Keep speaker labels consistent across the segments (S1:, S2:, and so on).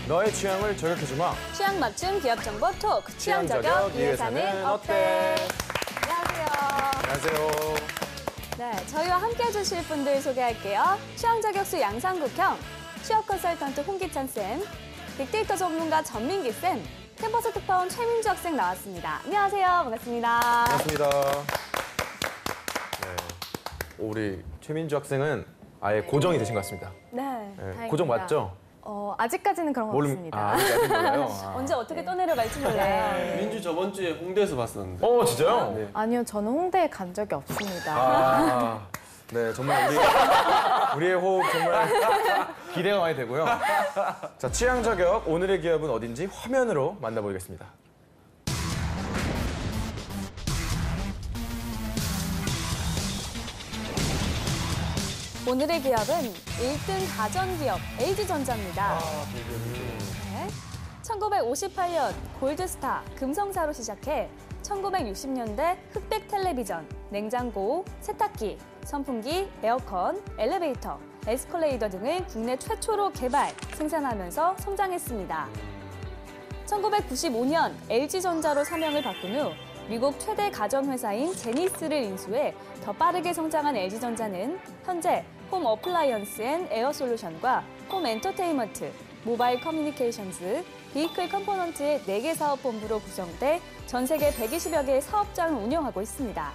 S1: 너의 취향을 저격해주마.
S2: 취향 맞춤 기업 정보 톡. 취향 저격 이 회사는 어때? 안녕하세요.
S1: 안녕하세요.
S2: 네, 저희와 함께 해주실 분들 소개할게요. 취향 저격수 양상국형, 취업 컨설턴트 홍기찬 쌤, 빅데이터 전문가 전민기 쌤, 캠퍼스 특파원 최민주 학생 나왔습니다. 안녕하세요. 반갑습니다.
S1: 반갑습니다. 네, 우리 최민주 학생은 아예 고정이 되신 것 같습니다.
S2: 네,
S1: 네, 고정 맞죠?
S3: 아직까지는 그런 거 없습니다.
S1: 아직까지는 몰라요?
S2: 언제 어떻게 떠내려갈지 몰라요.
S4: 민주 저번 주에 홍대에서 봤었는데.
S1: 진짜요?
S4: 네.
S3: 아니요, 저는 홍대에 간 적이 없습니다.
S1: 네, 정말 우리의 호흡 정말 기대가 많이 되고요. 자, 취향 저격 오늘의 기업은 어딘지 화면으로 만나보겠습니다.
S2: 오늘의 기업은 1등 가전기업 LG전자입니다. 네. 1958년 골드스타, 금성사로 시작해 1960년대 흑백 텔레비전, 냉장고, 세탁기, 선풍기, 에어컨, 엘리베이터, 에스컬레이터 등을 국내 최초로 개발, 생산하면서 성장했습니다. 1995년 LG전자로 사명을 바꾼 후 미국 최대 가전회사인 제니스를 인수해 더 빠르게 성장한 LG전자는 현재 홈 어플라이언스 앤 에어 솔루션과 홈 엔터테인먼트, 모바일 커뮤니케이션즈, 비이클 컴포넌트의 4개 사업본부로 구성돼 전 세계 120여 개의 사업장을 운영하고 있습니다.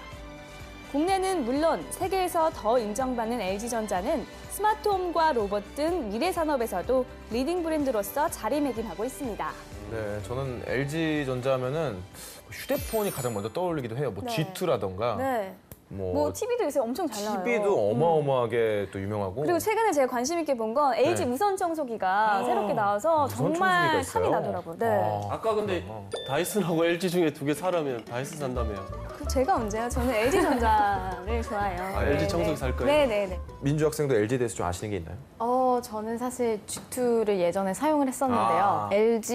S2: 국내는 물론 세계에서 더 인정받는 LG전자는 스마트홈과 로봇 등 미래 산업에서도 리딩 브랜드로서 자리매김하고 있습니다.
S1: 네, 저는 LG전자 하면은 휴대폰이 가장 먼저 떠올리기도 해요. 뭐
S2: 네.
S1: G2라던가.
S2: 네. 뭐 TV도 요새 엄청 잘 나와요.
S1: TV도 어마어마하게 또 유명하고.
S2: 그리고 최근에 제가 관심 있게 본 건 LG
S1: 네.
S2: 무선 청소기가 새롭게 나와서
S1: 무선
S2: 정말
S1: 청소기가
S2: 탐이
S1: 있어요?
S2: 나더라고요. 네.
S4: 아까 근데 다이슨하고 LG 중에 2개 사라면 다이슨 산다며요.
S2: 제가 언제요? 저는 LG전자를 좋아해요.
S4: LG 청소기 살 거예요?
S2: 네네네.
S1: 민주 학생도 LG에 대해서 좀 아시는 게 있나요?
S3: 저는 사실 G2를 예전에 사용을 했었는데요.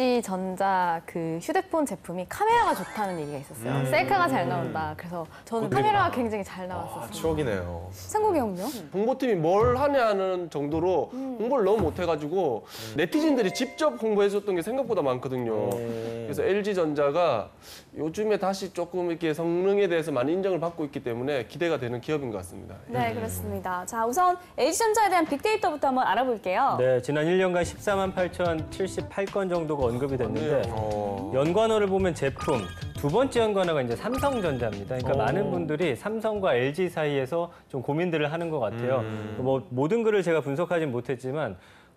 S3: LG전자 그 휴대폰 제품이 카메라가 좋다는 얘기가 있었어요. 셀카가 잘 나온다. 그래서 저는 카메라가 굉장히 잘 나왔었어요.
S1: 추억이네요.
S2: 상국이 형요?
S4: 홍보팀이 뭘 하냐는 정도로 홍보를 너무 못해가지고 네티즌들이 직접 홍보해줬던 게 생각보다 많거든요. 그래서 LG전자가 요즘에 다시 조금 이렇게 성능에 대해서 많이 인정을 받고 있기 때문에 기대가 되는 기업인 것 같습니다.
S2: 네, 그렇습니다. 자, 우선 LG전자에 대한 빅데이터부터 한번 알아볼게요.
S5: 네, 지난 1년간 14만 8,078건 정도가 언급이 됐는데 연관어를 보면 제품, 두 번째 연관어가 이제 삼성전자입니다. 그러니까 많은 분들이 삼성과 LG 사이에서 좀 고민들을 하는 것 같아요. 뭐 모든 글을 제가 분석하진 못했지만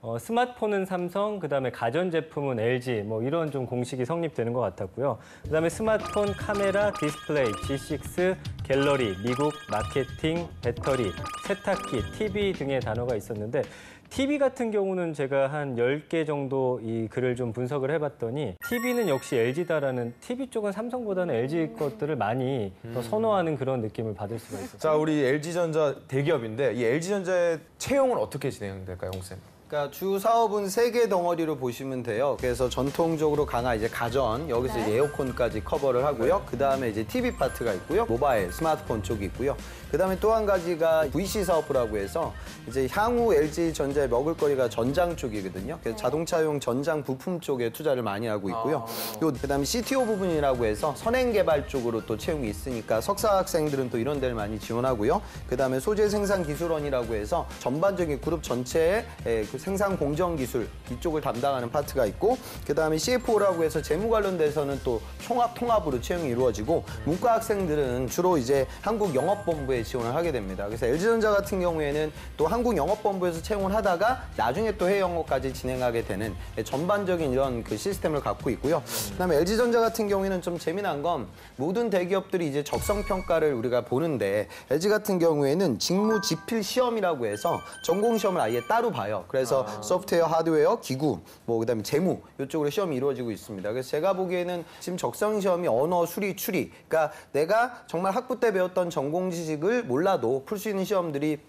S5: 스마트폰은 삼성, 그다음에 가전제품은 LG, 뭐 이런 좀 공식이 성립되는 것 같았고요. 그다음에 스마트폰, 카메라, 디스플레이, G6, 갤러리, 미국, 마케팅, 배터리, 세탁기, TV 등의 단어가 있었는데 TV 같은 경우는 제가 한 10개 정도 이 글을 좀 분석을 해봤더니 TV는 역시 LG다라는 TV 쪽은 삼성보다는 LG 것들을 많이 더 선호하는 그런 느낌을 받을 수가 있었어요.
S1: 자, 우리 LG전자 대기업인데 이 LG전자의 채용은 어떻게 진행될까요, 홍 쌤?
S6: 그러니까 주 사업은 3개 덩어리로 보시면 돼요. 그래서 전통적으로 강한 이제 가전, 여기서 이제 에어컨까지 커버를 하고요. 그다음에 이제 TV 파트가 있고요. 모바일, 스마트폰 쪽이 있고요. 그다음에 또 한 가지가 VC 사업부라고 해서 이제 향후 LG전자의 먹을거리가 전장 쪽이거든요. 그래서 자동차용 전장 부품 쪽에 투자를 많이 하고 있고요. 그다음에 CTO 부분이라고 해서 선행 개발 쪽으로 또 채용이 있으니까 석사 학생들은 또 이런 데를 많이 지원하고요. 그다음에 소재 생산 기술원이라고 해서 전반적인 그룹 전체의 그 생산 공정 기술 이쪽을 담당하는 파트가 있고, 그다음에 CFO라고 해서 재무 관련돼서는 또 통합으로 채용이 이루어지고, 문과 학생들은 주로 이제 한국 영업본부에 지원을 하게 됩니다. 그래서 LG전자 같은 경우에는 또 한국 영업본부에서 채용을 하다가 나중에 또 해외 영업까지 진행하게 되는 전반적인 이런 그 시스템을 갖고 있고요. 그다음에 LG전자 같은 경우에는 좀 재미난 건 모든 대기업들이 이제 적성 평가를 우리가 보는데 LG 같은 경우에는 직무 지필 시험이라고 해서 전공 시험을 아예 따로 봐요. 그래서 소프트웨어, 하드웨어, 기구, 뭐 그다음에 재무 이쪽으로 시험이 이루어지고 있습니다. 그래서 제가 보기에는 지금 적성 시험이 언어, 수리, 추리, 그러니까 내가 정말 학부 때 배웠던 전공 지식을 몰라도 풀 수 있는 시험들이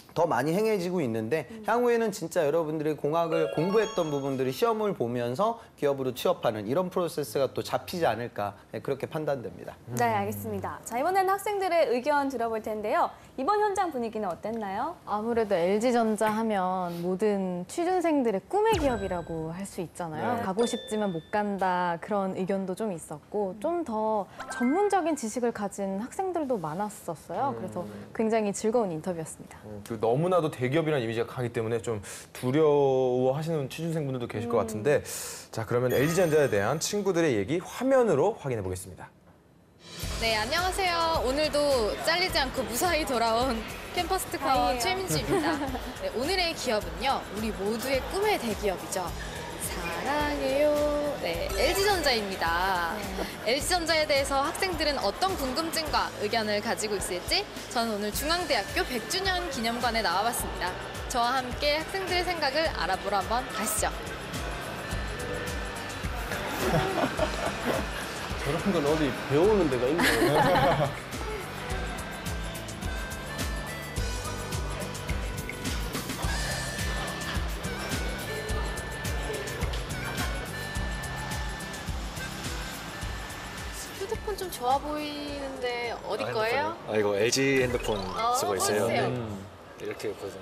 S6: 더 많이 행해지고 있는데 향후에는 진짜 여러분들이 공학을 공부했던 부분들이 시험을 보면서 기업으로 취업하는 이런 프로세스가 또 잡히지 않을까 그렇게 판단됩니다.
S2: 네, 알겠습니다. 자, 이번에는 학생들의 의견 들어볼 텐데요. 이번 현장 분위기는 어땠나요?
S3: 아무래도 LG전자 하면 모든 취준생들의 꿈의 기업이라고 할 수 있잖아요. 가고 싶지만 못 간다 그런 의견도 좀 있었고 좀 더 전문적인 지식을 가진 학생들도 많았었어요. 그래서 굉장히 즐거운 인터뷰였습니다.
S1: 그 너무나도 대기업이라는 이미지가 강하기 때문에 좀 두려워하시는 취준생분들도 계실 것 같은데 자 그러면 LG전자에 대한 친구들의 얘기 화면으로 확인해 보겠습니다.
S7: 네, 안녕하세요. 오늘도 잘리지 않고 무사히 돌아온 캠퍼스 특파원 최민지입니다. 네, 오늘의 기업은요, 우리 모두의 꿈의 대기업이죠. 사랑해요. 네, LG전자입니다. LG전자에 대해서 학생들은 어떤 궁금증과 의견을 가지고 있을지 저는 오늘 중앙대학교 100주년 기념관에 나와봤습니다. 저와 함께 학생들의 생각을 알아보러 한번 가시죠.
S4: 저런 건 어디 배우는 데가 있나요?
S7: 휴대폰 좀 좋아 보이는데 어디 거예요?
S8: 아, 이거 LG 핸드폰 쓰고 있어요.
S7: 보여주세요.
S8: 이렇게 보세요.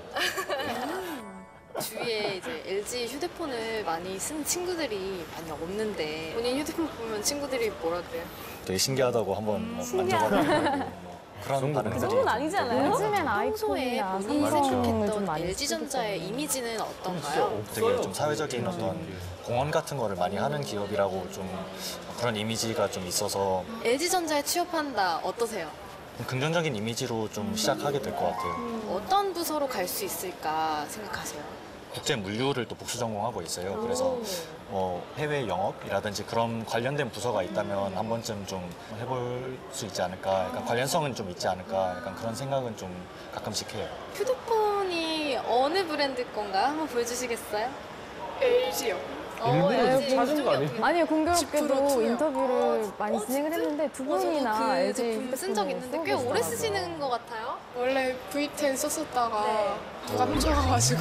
S7: 주위에 이제 LG 휴대폰을 많이 쓴 친구들이 많이 없는데 본인 휴대폰 보면 친구들이 뭐라 그래요?
S8: 되게 신기하다고 한번 뭐
S2: 신기하다.
S8: 만져봐도 뭐 그런 반응들이
S2: 그 정도는 아니잖아요.
S3: 요즘엔
S7: 평소에
S3: 아이폰이나
S7: 본인이
S3: 삼성을 좀
S7: 생각했던
S3: 많이
S7: LG전자의 이미지는 어떤가요?
S8: 되게 좀 사회적인 어떤 공헌 같은 거를 많이 하는 기업이라고 좀 그런 이미지가 좀 있어서
S7: LG전자에 취업한다 어떠세요?
S8: 긍정적인 이미지로 좀 시작하게 될 것 같아요.
S7: 어떤 부서로 갈 수 있을까 생각하세요?
S8: 국제 물류를 또 복수 전공하고 있어요. 그래서 뭐 해외 영업이라든지 그런 관련된 부서가 있다면 한 번쯤 좀 해볼 수 있지 않을까. 약간 관련성은 좀 있지 않을까. 약간 그런 생각은 좀 가끔씩 해요.
S7: 휴대폰이 어느 브랜드 건가요? 한번 보여주시겠어요?
S4: LG요.
S7: 일부러
S4: 찾은 거 아니에요?
S3: 아니요, 공교롭게도
S7: 10%
S3: 인터뷰를 많이 진행을 했는데 두 분이나
S7: 그
S3: LG
S7: 제품 쓴 적 있는데 꽤 오래 쓰시는 것 같아요.
S9: 원래 V10 썼었다가
S7: 네.
S9: 누가 훔쳐가가지고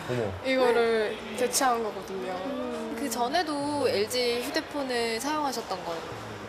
S9: 이거를 대체한 거거든요.
S7: 그 전에도 LG 휴대폰을 사용하셨던 거예요.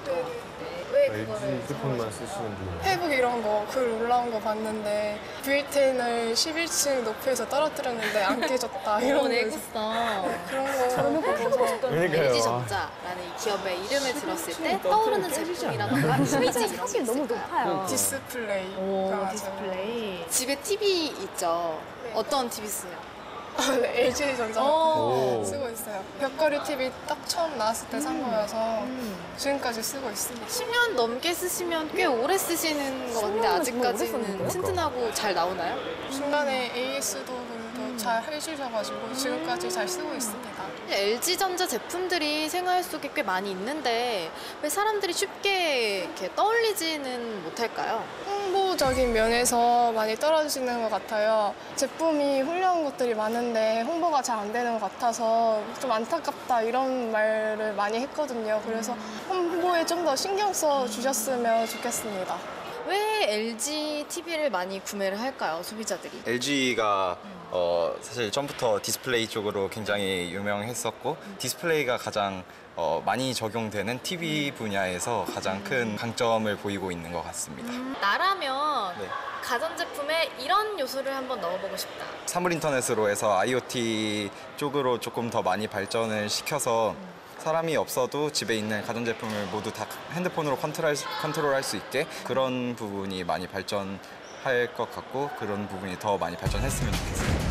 S7: 왜 그거를
S1: 휴대폰만 쓰시는 분.
S9: 페이북 이런 거 글 올라온 거 봤는데 V10을 11층 높이에서 떨어뜨렸는데 안 깨졌다 이런 거
S7: 내구성.
S9: 그런 거 보고서
S1: 그러니까요.
S7: LG전자라는 이 기업의 이름을 들었을 때 떠오르는 제품이라던가 이미지 이런 게
S2: 사실 너무
S7: 있을까요?
S2: 높아요.
S9: 디스플레이.
S7: 디스플레이. 집에 TV 있죠?
S9: 네.
S7: 어떤 TV 쓰세요?
S9: LG전자
S7: 오.
S9: 쓰고 있어요. 벽걸이 TV 딱 처음 나왔을 때 산 거여서 지금까지 쓰고 있습니다.
S7: 10년 넘게 쓰시면 꽤 오래 쓰시는 것 같은데
S2: 10년은 정말 오래
S7: 아직까지는
S2: 썼는데요?
S7: 튼튼하고 잘 나오나요?
S9: 중간에 AS도 잘 해주셔가지고 지금까지 잘 쓰고 있습니다.
S7: LG전자 제품들이 생활 속에 꽤 많이 있는데 왜 사람들이 쉽게 이렇게 떠올리지는 못할까요?
S9: 홍보적인 면에서 많이 떨어지는 것 같아요. 제품이 훌륭한 것들이 많은데 홍보가 잘 안 되는 것 같아서 좀 안타깝다 이런 말을 많이 했거든요. 그래서 홍보에 좀 더 신경 써 주셨으면 좋겠습니다.
S7: 왜 LG TV를 많이 구매를 할까요, 소비자들이?
S10: LG가 사실 처음부터 디스플레이 쪽으로 굉장히 유명했었고 디스플레이가 가장 많이 적용되는 TV 분야에서 가장 큰 강점을 보이고 있는 것 같습니다.
S7: 나라면
S10: 네.
S7: 가전제품에 이런 요소를 한번 넣어보고 싶다.
S10: 사물인터넷으로 해서 IoT 쪽으로 조금 더 많이 발전을 시켜서 사람이 없어도 집에 있는 가전제품을 모두 다 핸드폰으로 컨트롤할 수 있게 그런 부분이 많이 발전할 것 같고 그런 부분이 더 많이 발전했으면 좋겠어요.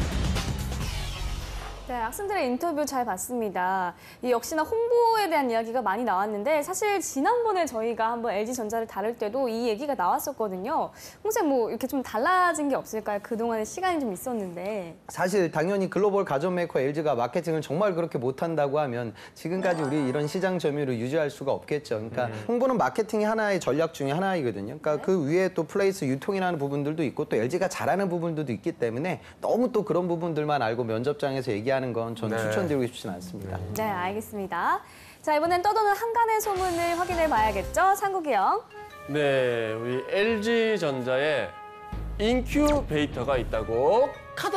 S2: 네, 학생들의 인터뷰 잘 봤습니다. 이 역시나 홍보에 대한 이야기가 많이 나왔는데 사실 지난번에 저희가 한번 LG전자를 다룰 때도 이 얘기가 나왔었거든요. 홍쌤 뭐 이렇게 좀 달라진 게 없을까요? 그동안에 시간이 좀 있었는데.
S6: 사실 당연히 글로벌 가전 메이커 LG가 마케팅을 정말 그렇게 못한다고 하면 지금까지 우리 이런 시장 점유율을 유지할 수가 없겠죠. 그러니까 홍보는 마케팅이 하나의 전략 중에 하나이거든요. 그러니까 그 위에 또 플레이스 유통이라는 부분들도 있고 또 LG가 잘하는 부분들도 있기 때문에 너무 또 그런 부분들만 알고 면접장에서 얘기하는 건 저는 추천드리고 싶진 않습니다.
S2: 네, 알겠습니다. 자, 이번엔 떠도는 한간의 소문을 확인해 봐야겠죠? 상국이 형.
S4: 네, 우리 LG전자의 인큐베이터가 있다고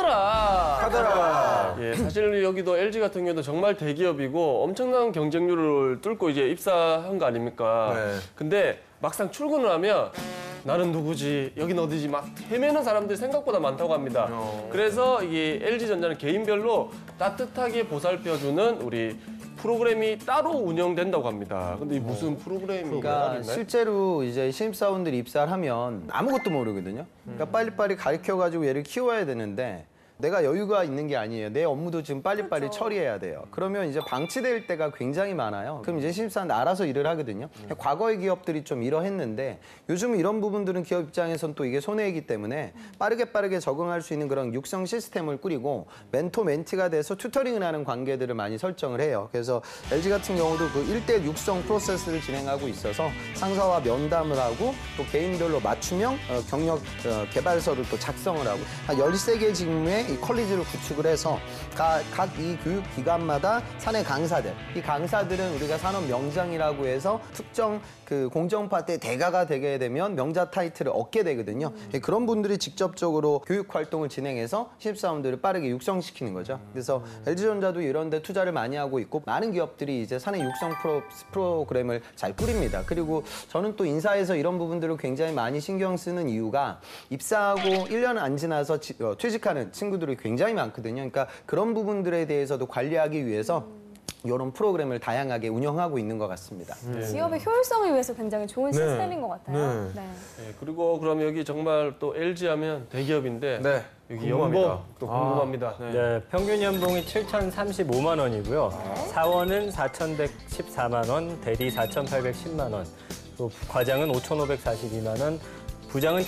S4: 카더라. 예, 사실 여기도 LG 같은 경우도 정말 대기업이고 엄청난 경쟁률을 뚫고 이제 입사한 거 아닙니까?
S1: 네.
S4: 근데 막상 출근을 하면 나는 누구지? 여긴 어디지? 막 헤매는 사람들이 생각보다 많다고 합니다. 그래서 이게 LG전자는 개인별로 따뜻하게 보살펴주는 우리 프로그램이 따로 운영된다고 합니다. 근데 이 무슨 프로그램이
S6: 그러니까
S4: 있나요?
S6: 실제로 이제 신입사원들이 입사를 하면 아무것도 모르거든요. 그러니까 빨리빨리 가르쳐가지고 얘를 키워야 되는데 내가 여유가 있는 게 아니에요. 내 업무도 지금 빨리빨리 처리해야 돼요. 그러면 이제 방치될 때가 굉장히 많아요. 그럼 이제 신입사원 알아서 일을 하거든요. 과거의 기업들이 좀 이러했는데 요즘은 이런 부분들은 기업 입장에선 또 이게 손해이기 때문에 빠르게 적응할 수 있는 그런 육성 시스템을 꾸리고 멘토 멘티가 돼서 튜터링을 하는 관계들을 많이 설정을 해요. 그래서 LG 같은 경우도 그 1대1 육성 프로세스를 진행하고 있어서 상사와 면담을 하고 또 개인별로 맞춤형 경력 개발서를 또 작성을 하고 한 13개 직무에 이 컬리지를 구축을 해서 각 이 교육 기관마다 사내 강사들, 이 강사들은 우리가 산업 명장이라고 해서 특정 그 공정파 때 대가가 되게 되면 명자 타이틀을 얻게 되거든요. 그런 분들이 직접적으로 교육 활동을 진행해서 신입사원들을 빠르게 육성시키는 거죠. 그래서 LG전자도 이런 데 투자를 많이 하고 있고 많은 기업들이 이제 사내 육성 프로그램을 잘 꾸립니다. 그리고 저는 또 인사에서 이런 부분들을 굉장히 많이 신경 쓰는 이유가 입사하고 1년 안 지나서 퇴직하는 친구들이 굉장히 많거든요. 그러니까 그런 부분들에 대해서도 관리하기 위해서 이런 프로그램을 다양하게 운영하고 있는 것 같습니다.
S2: 기업의 효율성을 위해서 굉장히 좋은 시스템인 것 같아요. 네.
S4: 네, 그리고 그럼 여기 정말 또 LG 하면 대기업인데
S1: 네.
S4: 여기
S1: 궁금합니다.
S4: 연봉 또 궁금합니다.
S5: 네, 평균 연봉이 7,035만 원이고요. 사원은 4,114만 원, 대리 4,810만 원, 또 과장은 5,542만 원, 부장은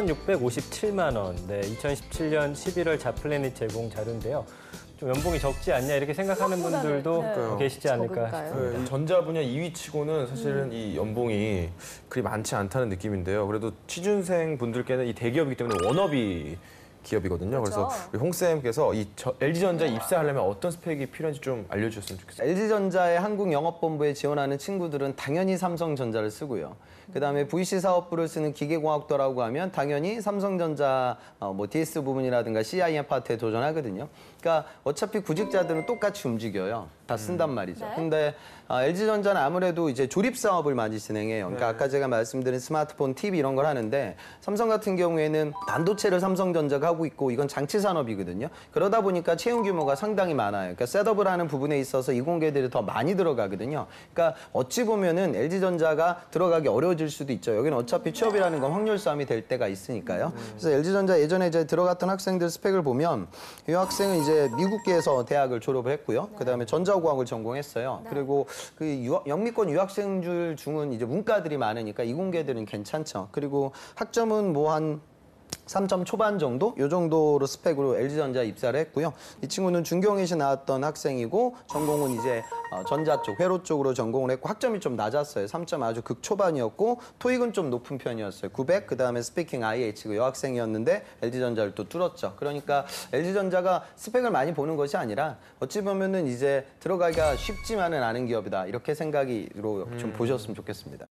S5: 7,657만 원. 네, 2017년 11월 자플래닛 제공 자료인데요. 좀 연봉이 적지 않냐 이렇게 생각하는 분들도 계시지 않을까 싶습니다.
S1: 이 전자 분야 2위 치고는 사실은 이 연봉이 그리 많지 않다는 느낌인데요. 그래도 취준생 분들께는 이 대기업이기 때문에 워너비 기업이거든요. 그래서 우리 홍쌤께서 이 LG전자에 입사하려면 어떤 스펙이 필요한지 좀 알려주셨으면 좋겠어요.
S6: LG전자의 한국영업본부에 지원하는 친구들은 당연히 삼성전자를 쓰고요. 그다음에 VC 사업부를 쓰는 기계공학도라고 하면 당연히 삼성전자 뭐 DS 부분이라든가 CIM 파트에 도전하거든요. 그러니까 어차피 구직자들은 똑같이 움직여요. 다 쓴단 말이죠. 근데 LG전자는 아무래도 이제 조립 사업을 많이 진행해요. 그러니까 아까 제가 말씀드린 스마트폰, TV 이런 걸 하는데 삼성 같은 경우에는 반도체를 삼성전자가 하고 있고 이건 장치 산업이거든요. 그러다 보니까 채용 규모가 상당히 많아요. 그러니까 셋업을 하는 부분에 있어서 이공계들이 더 많이 들어가거든요. 그러니까 어찌 보면은 LG전자가 들어가기 어려워질 수도 있죠. 여기는 어차피 취업이라는 건 확률 싸움이 될 때가 있으니까요. 그래서 LG전자 예전에 이제 들어갔던 학생들 스펙을 보면 이 학생은 이제 미국계에서 대학을 졸업을 했고요. 그다음에 전자공학을 전공했어요. 그리고 그 영미권 유학생들 중은 이제 문과들이 많으니까 이공계들은 괜찮죠. 그리고 학점은 뭐 한 3점 초반 정도? 요 정도로 스펙으로 LG전자에 입사를 했고요. 이 친구는 중경에서 나왔던 학생이고 전공은 이제 전자 쪽, 회로 쪽으로 전공을 했고 학점이 좀 낮았어요. 3점 아주 극초반이었고 토익은 좀 높은 편이었어요. 900, 그다음에 스피킹 IH 그 여학생이었는데 LG전자를 또 뚫었죠. 그러니까 LG전자가 스펙을 많이 보는 것이 아니라 어찌 보면은 이제 들어가기가 쉽지만은 않은 기업이다. 이렇게 생각으로 좀 보셨으면 좋겠습니다.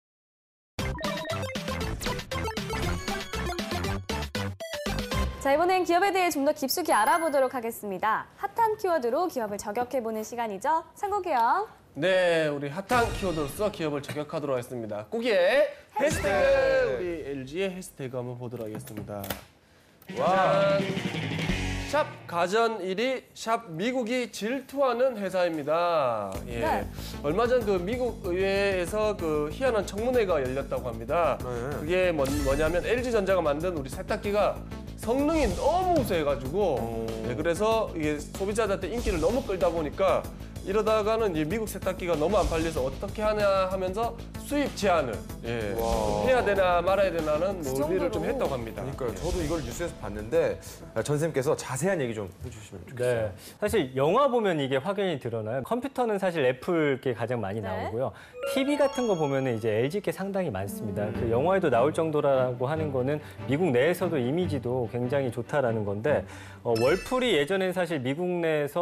S2: 자, 이번엔 기업에 대해 좀 더 깊숙이 알아보도록 하겠습니다. 핫한 키워드로 기업을 저격해보는 시간이죠. 상국이요.
S4: 네, 우리 핫한 키워드로서 기업을 저격하도록 하겠습니다. 꾸기의 해시태그! 우리 LG의 해시태그 한번 보도록 하겠습니다. 와, 샵 가전 1위, 샵 미국이 질투하는 회사입니다. 예.
S2: 네.
S4: 얼마 전 그 미국 의회에서 그 희한한 청문회가 열렸다고 합니다. 그게 뭐냐면 LG전자가 만든 우리 세탁기가 성능이 너무 우수해가지고 네, 그래서 이게 소비자들한테 인기를 너무 끌다 보니까 이러다가는 이제 미국 세탁기가 너무 안 팔려서 어떻게 하냐 하면서 수입 제한을 해야 되나 말아야 되나는 논의를 좀 했다고 합니다.
S1: 그러니까요. 저도 이걸 뉴스에서 봤는데 전 선생님께서 자세한 얘기 좀 해주시면 좋겠어요.
S5: 네, 사실 영화 보면 이게 확연히 드러나요. 컴퓨터는 사실 애플게 가장 많이 나오고요. TV 같은 거 보면은 이제 LG게 상당히 많습니다. 그 영화에도 나올 정도라고 하는 거는 미국 내에서도 이미지도 굉장히 좋다라는 건데 월풀이 예전엔 사실 미국 내에서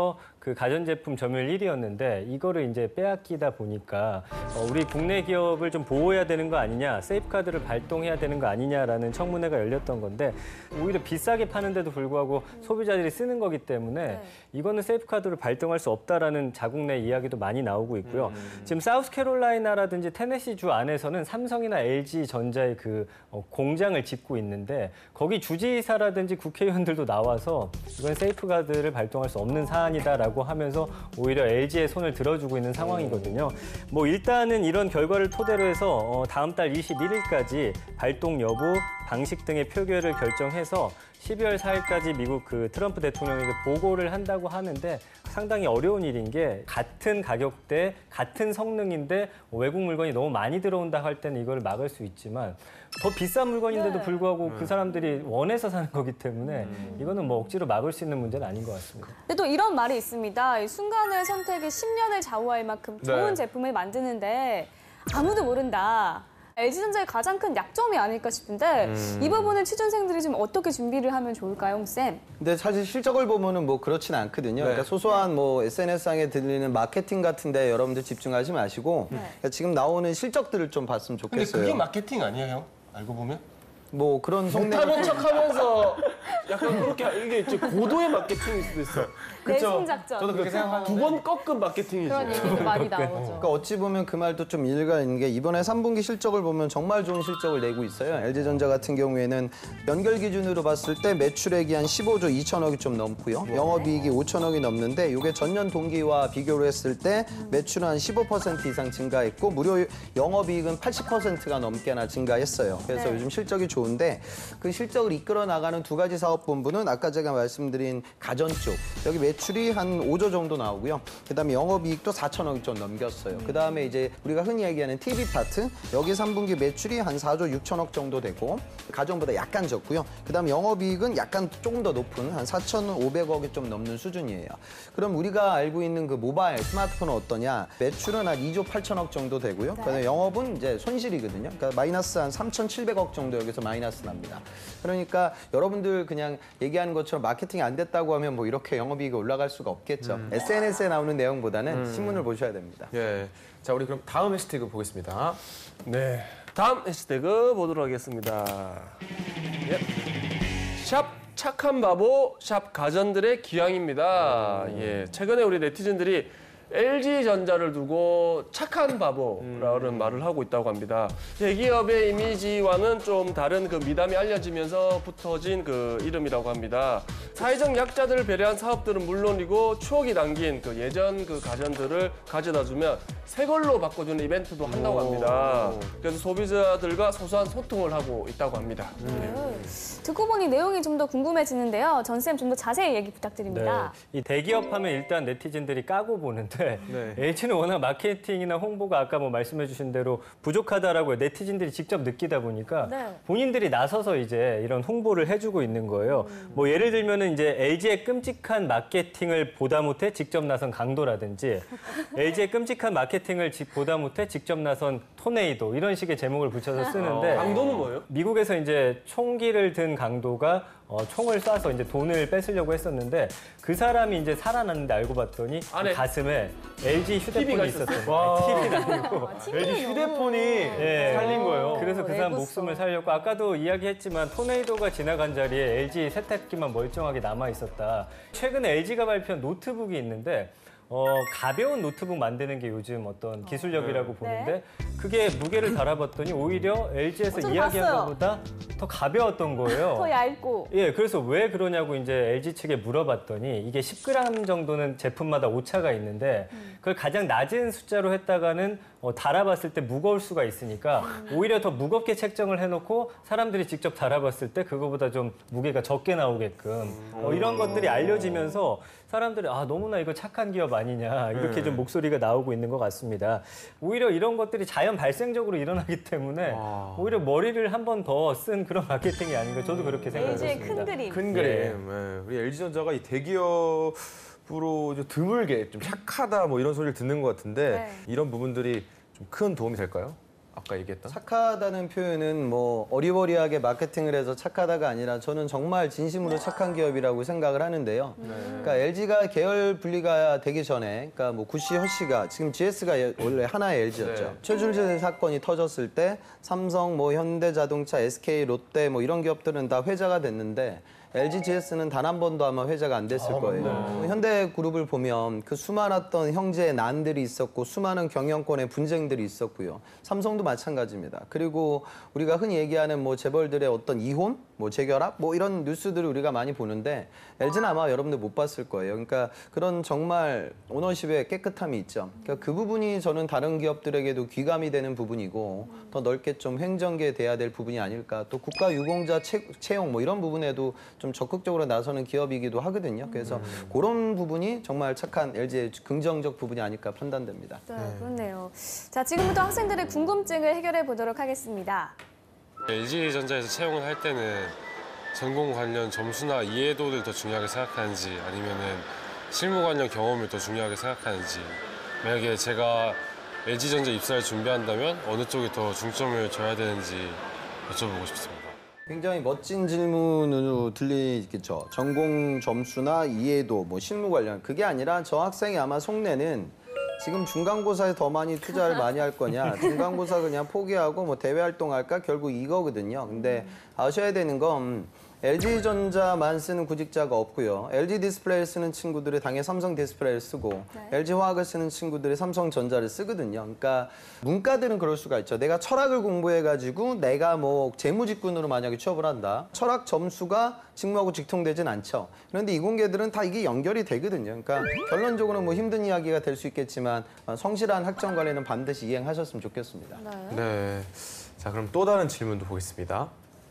S5: 그 가전제품 점유율 1위였는데 이거를 이제 빼앗기다 보니까 우리 국내 기업을 좀 보호해야 되는 거 아니냐, 세이프카드를 발동해야 되는 거 아니냐라는 청문회가 열렸던 건데 오히려 비싸게 파는데도 불구하고 소비자들이 쓰는 거기 때문에 이거는 세이프카드를 발동할 수 없다라는 자국 내 이야기도 많이 나오고 있고요. 지금 사우스캐롤라이나라든지 테네시주 안에서는 삼성이나 LG전자의 그 공장을 짓고 있는데 거기 주지사라든지 국회의원들도 나와서 이건 세이프카드를 발동할 수 없는 사안이다라고 하면서 오히려 LG의 손을 들어주고 있는 상황이거든요. 뭐 일단은 이런 결과를 토대로 해서 다음 달 21일까지 발동 여부, 방식 등의 표결을 결정해서 12월 4일까지 미국 그 트럼프 대통령에게 보고를 한다고 하는데 상당히 어려운 일인 게 같은 가격대, 같은 성능인데 외국 물건이 너무 많이 들어온다 할 때는 이걸 막을 수 있지만 더 비싼 물건인데도 불구하고 그 사람들이 원해서 사는 거기 때문에 이거는 뭐 억지로 막을 수 있는 문제는 아닌 것 같습니다.
S2: 근데 또 이런 말이 있습니다. 이 순간의 선택이 10년을 좌우할 만큼 좋은
S1: 네.
S2: 제품을 만드는데 아무도 모른다. LG전자의 가장 큰 약점이 아닐까 싶은데 이 부분은 취준생들이 좀 어떻게 준비를 하면 좋을까요, 홍쌤?
S6: 근데 사실 실적을 보면은 뭐 그렇진 않거든요. 그러니까 소소한 뭐 SNS상에 들리는 마케팅 같은데 여러분들 집중하지 마시고 그러니까 지금 나오는 실적들을 좀 봤으면
S4: 근데
S6: 좋겠어요.
S4: 그게 마케팅 아니야, 형? 알고 보면?
S6: 뭐 그런 성능
S4: 못하는 척하면서 약간 그렇게 이게 이제 고도의 마케팅일 수도 있어.
S2: 내승작전.
S1: 저도 그렇게 생각하는데.
S4: 두 번 꺾은 마케팅이지.
S3: 그런 얘기도 많이 나오죠.
S6: 그러니까 어찌 보면 그 말도 좀 일리가 있는 게 이번에 3분기 실적을 보면 정말 좋은 실적을 내고 있어요. LG전자 같은 경우에는 연결 기준으로 봤을 때 매출액이 한 15조 2천억이 좀 넘고요. 영업이익이 5천억이 넘는데 이게 전년 동기와 비교를 했을 때 매출은 한 15% 이상 증가했고 무려 영업이익은 80%가 넘게나 증가했어요. 그래서 요즘 실적이 좋은데 그 실적을 이끌어 나가는 두 가지 사업본부는 아까 제가 말씀드린 가전 쪽. 여기 매출이 한 5조 정도 나오고요. 그다음에 영업이익도 4천억이 좀 넘겼어요. 그다음에 이제 우리가 흔히 얘기하는 TV 파트. 여기 3분기 매출이 한 4조 6천억 정도 되고 가전보다 약간 적고요. 그다음에 영업이익은 약간 조금 더 높은 한 4,500억이 좀 넘는 수준이에요. 그럼 우리가 알고 있는 그 모바일 스마트폰은 어떠냐? 매출은 한 2조 8천억 정도 되고요. 그다음에 영업은 이제 손실이거든요. 그러니까 마이너스 한 3,700억 정도 여기서 마이너스 납니다. 그러니까 여러분들 그냥 얘기하는 것처럼 마케팅이 안 됐다고 하면 뭐 이렇게 영업이익이 올라갈 수가 없겠죠. SNS에 나오는 내용보다는 신문을 보셔야 됩니다.
S1: 예. 자, 우리 그럼 다음 해시태그 보겠습니다.
S4: 네. 다음 해시태그 보도록 하겠습니다. 예. 샵 착한 바보, 샵 가전들의 기왕입니다. 예. 최근에 우리 네티즌들이 LG전자를 두고 착한 바보라는 말을 하고 있다고 합니다. 대기업의 이미지와는 좀 다른 그 미담이 알려지면서 붙어진 그 이름이라고 합니다. 사회적 약자들을 배려한 사업들은 물론이고 추억이 담긴 그 예전 그 가전들을 가져다 주면 새 걸로 바꿔주는 이벤트도 한다고 합니다. 그래서 소비자들과 소소한 소통을 하고 있다고 합니다.
S2: 듣고 보니 내용이 좀 더 궁금해지는데요. 전쌤 좀 더 자세히 얘기 부탁드립니다.
S5: 이 대기업 하면 일단 네티즌들이 까고 보는데
S1: 네.
S5: LG는 워낙 마케팅이나 홍보가 아까 뭐 말씀해 주신 대로 부족하다라고 네티즌들이 직접 느끼다 보니까 본인들이 나서서 이제 이런 홍보를 해주고 있는 거예요. 뭐 예를 들면은 이제 LG의 끔찍한 마케팅을 보다 못해 직접 나선 강도라든지 LG의 끔찍한 마케팅을 보다 못해 직접 나선 토네이도 이런 식의 제목을 붙여서 쓰는데
S4: 강도는 뭐예요?
S5: 미국에서 이제 총기를 든 강도가 총을 쏴서 이제 돈을 뺏으려고 했었는데 그 사람이 이제 살아났는데 알고 봤더니
S4: 안에
S5: 가슴에 LG
S4: TV가
S5: 휴대폰이
S4: 있었어요?
S5: 있었어요. TV는 아니고.
S1: LG 휴대폰이
S5: 네.
S1: 살린 거예요.
S5: 그래서 그 사람 목숨을 살렸고 아까도 이야기했지만 토네이도가 지나간 자리에 LG 세탁기만 멀쩡하게 남아 있었다. 최근에 LG가 발표한 노트북이 있는데 가벼운 노트북 만드는 게 요즘 어떤 기술력이라고 보는데 그게 무게를 달아봤더니 오히려 LG에서 이야기한
S2: 봤어요.
S5: 것보다 더 가벼웠던 거예요.
S2: 더 얇고.
S5: 예, 그래서 왜 그러냐고 이제 LG 측에 물어봤더니 이게 10g 정도는 제품마다 오차가 있는데 그걸 가장 낮은 숫자로 했다가는 달아봤을 때 무거울 수가 있으니까 오히려 더 무겁게 책정을 해놓고 사람들이 직접 달아봤을 때 그거보다 좀 무게가 적게 나오게끔 이런 것들이 알려지면서 사람들이 너무나 이거 착한 기업 아니냐 이렇게 좀 목소리가 나오고 있는 것 같습니다. 오히려 이런 것들이 자연 발생적으로 일어나기 때문에 오히려 머리를 한 번 더 쓴 그런 마케팅이 아닌가 저도 그렇게 생각했습니다.
S2: LG의 큰 그림.
S1: 큰 그림. 예. 우리 LG전자가 이 대기업으로 좀 드물게 좀 착하다 뭐 이런 소리를 듣는 것 같은데 이런 부분들이 좀 큰 도움이 될까요? 아까 얘기했던?
S6: 착하다는 표현은 뭐 어리버리하게 마케팅을 해서 착하다가 아니라 저는 정말 진심으로 착한 기업이라고 생각을 하는데요. 그러니까 LG가 계열 분리가 되기 전에, 그러니까 뭐 구씨, 허씨가 지금 GS가 원래 하나의 LG였죠.
S4: 네.
S6: 최준실 사건이 터졌을 때 삼성, 뭐 현대자동차, SK, 롯데 뭐 이런 기업들은 다 회자가 됐는데 LG GS는 단 한 번도 아마 회자가 안 됐을 거예요. 현대그룹을 보면 그 수많았던 형제의 난들이 있었고 수많은 경영권의 분쟁들이 있었고요. 삼성도 마찬가지입니다. 그리고 우리가 흔히 얘기하는 뭐 재벌들의 어떤 이혼, 뭐 재결합, 뭐 이런 뉴스들을 우리가 많이 보는데 LG는 아마 여러분들 못 봤을 거예요. 그러니까 그런 정말 오너십의 깨끗함이 있죠. 그러니까 그 부분이 저는 다른 기업들에게도 귀감이 되는 부분이고 더 넓게 좀 행정계에 돼야 될 부분이 아닐까. 또 국가 유공자 채용 뭐 이런 부분에도 좀 적극적으로 나서는 기업이기도 하거든요. 그래서 그런 부분이 정말 착한 LG의 긍정적 부분이 아닐까 판단됩니다.
S2: 네, 그렇네요. 자, 지금부터 학생들의 궁금증을 해결해 보도록 하겠습니다.
S11: LG전자에서 채용을 할 때는 전공 관련 점수나 이해도를 더 중요하게 생각하는지 아니면은 실무 관련 경험을 더 중요하게 생각하는지, 만약에 제가 LG전자 입사를 준비한다면 어느 쪽에 더 중점을 줘야 되는지 여쭤보고 싶습니다.
S6: 굉장히 멋진 질문으로 들리겠죠. 전공 점수나 이해도, 뭐 실무 관련. 그게 아니라 저 학생이 아마 속내는 지금 중간고사에 더 많이 투자를 많이 할 거냐, 중간고사 그냥 포기하고 뭐 대외 활동할까, 결국 이거거든요. 근데 아셔야 되는 건 LG전자만 쓰는 구직자가 없고요. LG 디스플레이를 쓰는 친구들이 당연히 삼성 디스플레이를 쓰고 LG화학을 쓰는 친구들이 삼성전자를 쓰거든요. 그러니까 문과들은 그럴 수가 있죠. 내가 철학을 공부해가지고 내가 뭐 재무직군으로 만약에 취업을 한다. 철학 점수가 직무하고 직통되진 않죠. 그런데 이공계들은 다 이게 연결이 되거든요. 그러니까 결론적으로 뭐 힘든 이야기가 될 수 있겠지만 성실한 학점 관리는 반드시 이행하셨으면 좋겠습니다.
S1: 네. 자, 그럼 또 다른 질문도 보겠습니다.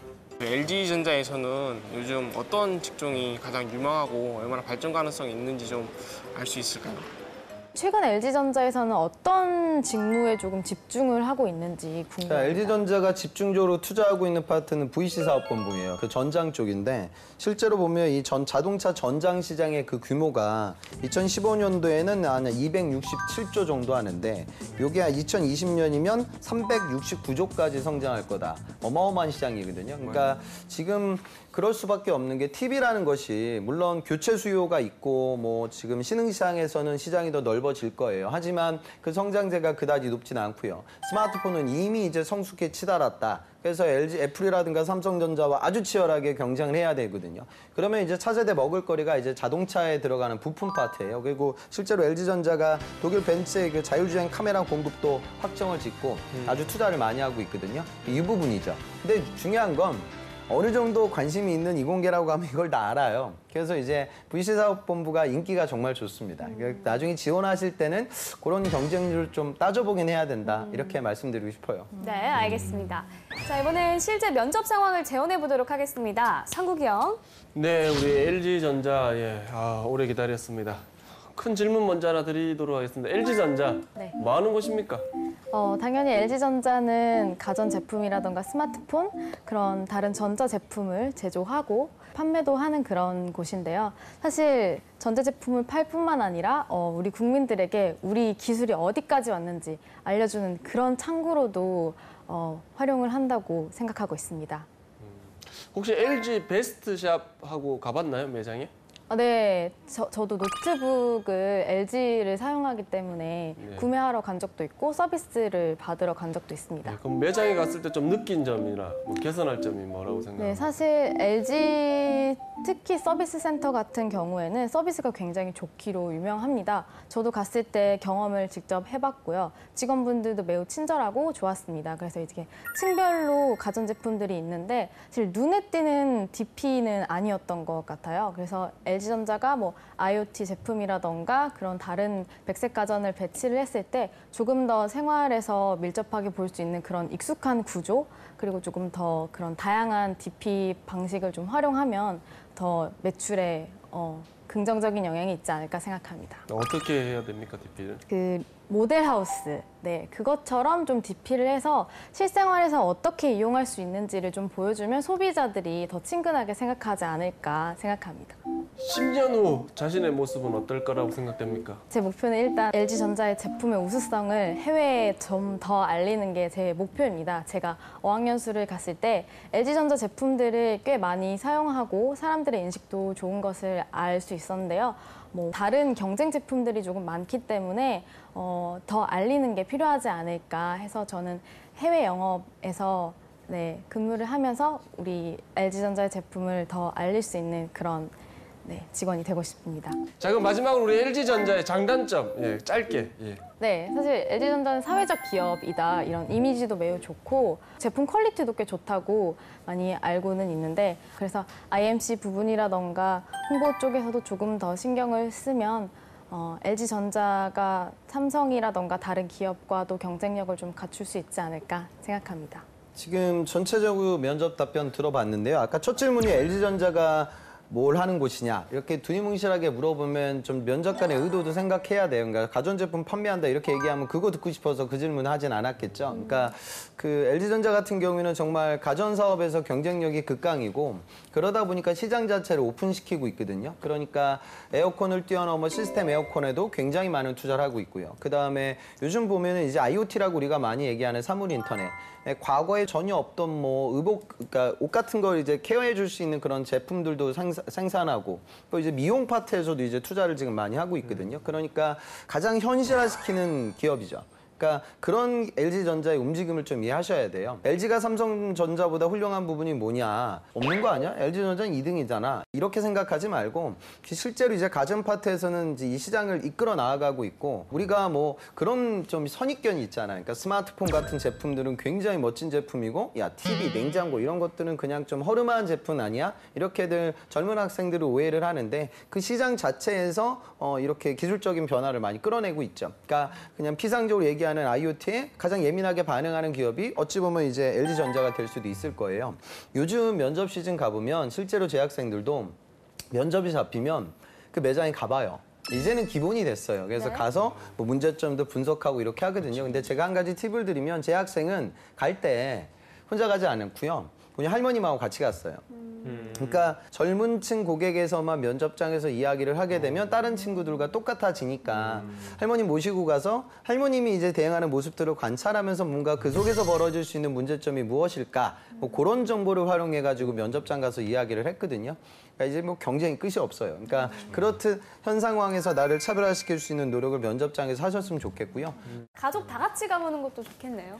S12: LG전자에서는 요즘 어떤 직종이 가장 유망하고 얼마나 발전 가능성이 있는지 좀 알 수 있을까요?
S3: 최근 LG전자에서는 어떤 직무에 조금 집중을 하고 있는지 궁금합니다.
S6: LG전자가 집중적으로 투자하고 있는 파트는 VC 사업본부예요. 그 전장 쪽인데 실제로 보면 이 자동차 전장 시장의 그 규모가 2015년도에는 한 267조 정도 하는데 이게 2020년이면 369조까지 성장할 거다. 어마어마한 시장이거든요. 그러니까 지금 그럴 수밖에 없는 게 TV라는 것이 물론 교체 수요가 있고 뭐 지금 신흥시장에서는 시장이 더 넓어질 거예요. 하지만 그 성장세가 그다지 높지는 않고요. 스마트폰은 이미 이제 성숙해 치달았다. 그래서 LG, 애플이라든가 삼성전자와 아주 치열하게 경쟁을 해야 되거든요. 그러면 이제 차세대 먹을거리가 이제 자동차에 들어가는 부품 파트예요. 그리고 실제로 LG전자가 독일 벤츠의 그 자율주행 카메라 공급도 확정을 짓고 아주 투자를 많이 하고 있거든요. 이 부분이죠. 근데 중요한 건 어느 정도 관심이 있는 이공계라고 하면 이걸 다 알아요. 그래서 이제 VC사업본부가 인기가 정말 좋습니다. 그러니까 나중에 지원하실 때는 그런 경쟁률을 좀 따져보긴 해야 된다. 이렇게 말씀드리고 싶어요.
S2: 네, 알겠습니다. 자, 이번엔 실제 면접 상황을 재현해 보도록 하겠습니다. 상국이 형.
S4: 네, 우리 LG전자 오래 기다렸습니다. 큰 질문 먼저 하나 드리도록 하겠습니다. LG전자
S3: 네.
S4: 뭐 하는 곳입니까?
S3: 당연히 LG전자는 가전제품이라던가 스마트폰, 그런 다른 전자제품을 제조하고 판매도 하는 그런 곳인데요. 사실 전자제품을 팔 뿐만 아니라 우리 국민들에게 우리 기술이 어디까지 왔는지 알려주는 그런 창구로도 활용을 한다고 생각하고 있습니다.
S4: 혹시 LG 베스트샵하고 가봤나요, 매장에?
S3: 네, 저도 노트북을 LG를 사용하기 때문에 구매하러 간 적도 있고 서비스를 받으러 간 적도 있습니다.
S4: 네, 그럼 매장에 갔을 때 좀 느낀 점이나 뭐 개선할 점이 뭐라고 생각하세요?
S3: 네, 사실 LG 특히 서비스 센터 같은 경우에는 서비스가 굉장히 좋기로 유명합니다. 저도 갔을 때 경험을 직접 해봤고요. 직원분들도 매우 친절하고 좋았습니다. 그래서 이렇게 층별로 가전제품들이 있는데 사실 눈에 띄는 DP는 아니었던 것 같아요. 그래서 LG전자가 뭐 IoT 제품이라던가 그런 다른 백색 가전을 배치를 했을 때 조금 더 생활에서 밀접하게 볼 수 있는 그런 익숙한 구조, 그리고 조금 더 그런 다양한 DP 방식을 좀 활용하면 더 매출에 긍정적인 영향이 있지 않을까 생각합니다.
S4: 어떻게 해야 됩니까, DP를?
S3: 그 모델하우스, 네, 그것처럼 좀 DP를 해서 실생활에서 어떻게 이용할 수 있는지를 좀 보여주면 소비자들이 더 친근하게 생각하지 않을까 생각합니다.
S4: 10년 후 자신의 모습은 어떨 거라고 생각됩니까?
S3: 제 목표는 일단 LG전자의 제품의 우수성을 해외에 좀 더 알리는 게 제 목표입니다. 제가 어학연수를 갔을 때 LG전자 제품들을 꽤 많이 사용하고 사람들의 인식도 좋은 것을 알 수 있었는데요. 뭐 다른 경쟁 제품들이 조금 많기 때문에 더 알리는 게 필요하지 않을까 해서 저는 해외 영업에서 근무를 하면서 우리 LG전자의 제품을 더 알릴 수 있는 그런 직원이 되고 싶습니다.
S4: 자, 그럼 마지막으로 우리 LG전자의 장단점 짧게.
S3: 네, 사실 LG전자는 사회적 기업이다 이런 이미지도 매우 좋고 제품 퀄리티도 꽤 좋다고 많이 알고는 있는데 그래서 IMC 부분이라던가 홍보 쪽에서도 조금 더 신경을 쓰면 LG전자가 삼성이라던가 다른 기업과도 경쟁력을 좀 갖출 수 있지 않을까 생각합니다.
S6: 지금 전체적으로 면접 답변 들어봤는데요. 아까 첫 질문이 LG전자가 뭘 하는 곳이냐 이렇게 두리뭉실하게 물어보면 좀 면접관의 의도도 생각해야 돼요. 그러니까 가전제품 판매한다 이렇게 얘기하면 그거 듣고 싶어서 그 질문 하진 않았겠죠. 그러니까 그 LG전자 같은 경우에는 정말 가전사업에서 경쟁력이 극강이고 그러다 보니까 시장 자체를 오픈시키고 있거든요. 그러니까 에어컨을 뛰어넘어 시스템 에어컨에도 굉장히 많은 투자를 하고 있고요. 그다음에 요즘 보면은 이제 IoT라고 우리가 많이 얘기하는 사물 인터넷. 과거에 전혀 없던 뭐 의복, 그러니까 옷 같은 걸 이제 케어해 줄 수 있는 그런 제품들도 생산하고 또 이제 미용 파트에서도 이제 투자를 지금 많이 하고 있거든요. 그러니까 가장 현실화시키는 기업이죠. 그러니까 그런 LG전자의 움직임을 좀 이해하셔야 돼요. LG가 삼성전자보다 훌륭한 부분이 뭐냐? 없는 거 아니야? LG전자는 2등이잖아. 이렇게 생각하지 말고 실제로 이제 가전 파트에서는 이제 이 시장을 이끌어 나아가고 있고 우리가 뭐 그런 좀 선입견이 있잖아요. 그러니까 스마트폰 같은 제품들은 굉장히 멋진 제품이고 야 TV, 냉장고 이런 것들은 그냥 좀 허름한 제품 아니야? 이렇게들 젊은 학생들은 오해를 하는데 그 시장 자체에서 이렇게 기술적인 변화를 많이 끌어내고 있죠. 그러니까 그냥 피상적으로 얘기하는 IoT에 가장 예민하게 반응하는 기업이 어찌 보면 이제 LG전자가 될 수도 있을 거예요. 요즘 면접 시즌 가보면 실제로 재학생들도 면접이 잡히면 그 매장에 가봐요. 이제는 기본이 됐어요. 그래서 가서 뭐 문제점도 분석하고 이렇게 하거든요. 근데 제가 한 가지 팁을 드리면 제 학생은 갈 때 혼자 가지 않았고요. 그냥 할머님하고 같이 갔어요. 그러니까 젊은 층 고객에서만 면접장에서 이야기를 하게 되면 다른 친구들과 똑같아지니까 할머님 모시고 가서 할머님이 이제 대응하는 모습들을 관찰하면서 뭔가 그 속에서 벌어질 수 있는 문제점이 무엇일까 뭐 그런 정보를 활용해가지고 면접장 가서 이야기를 했거든요. 그러니까 이제 뭐 경쟁이 끝이 없어요. 그러니까 그렇듯 현 상황에서 나를 차별화시킬 수 있는 노력을 면접장에서 하셨으면 좋겠고요.
S2: 가족 다 같이 가보는 것도 좋겠네요.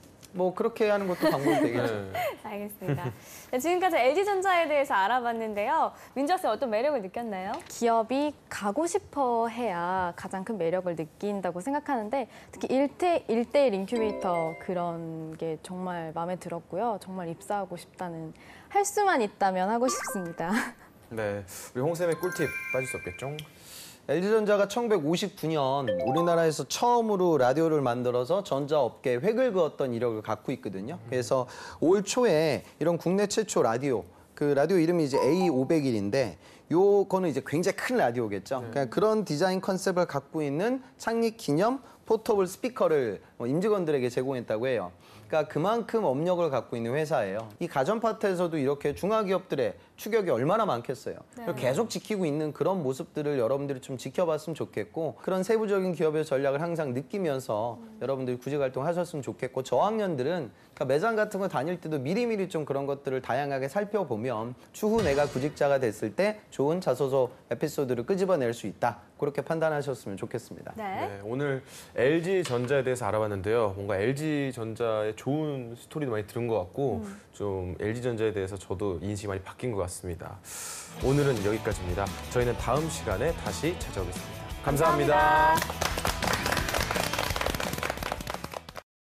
S6: 뭐 그렇게 하는 것도 방법이 되겠죠.
S2: 알겠습니다. 네, 지금까지 LG전자에 대해서 알아봤는데요. 민주 학생 어떤 매력을 느꼈나요?
S3: 기업이 가고 싶어 해야 가장 큰 매력을 느낀다고 생각하는데 특히 1대1 인큐베이터 그런 게 정말 마음에 들었고요. 정말 입사하고 싶다는 할 수만 있다면 하고 싶습니다.
S1: 네, 우리 홍쌤의 꿀팁 빠질 수 없겠죠?
S6: LG전자가 1959년 우리나라에서 처음으로 라디오를 만들어서 전자업계에 획을 그었던 이력을 갖고 있거든요. 그래서 올 초에 이런 국내 최초 라디오, 그 라디오 이름이 이제 A501인데 요거는 이제 굉장히 큰 라디오겠죠. 그러니까 그런 디자인 컨셉을 갖고 있는 창립 기념 포터블 스피커를 임직원들에게 제공했다고 해요. 그러니까 그만큼 업력을 갖고 있는 회사예요. 이 가전 파트에서도 이렇게 중화기업들의 추격이 얼마나 많겠어요. 계속 지키고 있는 그런 모습들을 여러분들이 좀 지켜봤으면 좋겠고 그런 세부적인 기업의 전략을 항상 느끼면서 여러분들이 구직 활동하셨으면 좋겠고 저학년들은 그러니까 매장 같은 거 다닐 때도 미리미리 좀 그런 것들을 다양하게 살펴보면 추후 내가 구직자가 됐을 때 좋은 자소서 에피소드를 끄집어낼 수 있다. 그렇게 판단하셨으면 좋겠습니다.
S1: 네, 오늘 LG전자에 대해서 알아봤는데요. 뭔가 LG전자의 좋은 스토리도 많이 들은 것 같고 좀 LG전자에 대해서 저도 인식이 많이 바뀐 것 같습니다. 오늘은 여기까지입니다. 저희는 다음 시간에 다시 찾아오겠습니다. 감사합니다.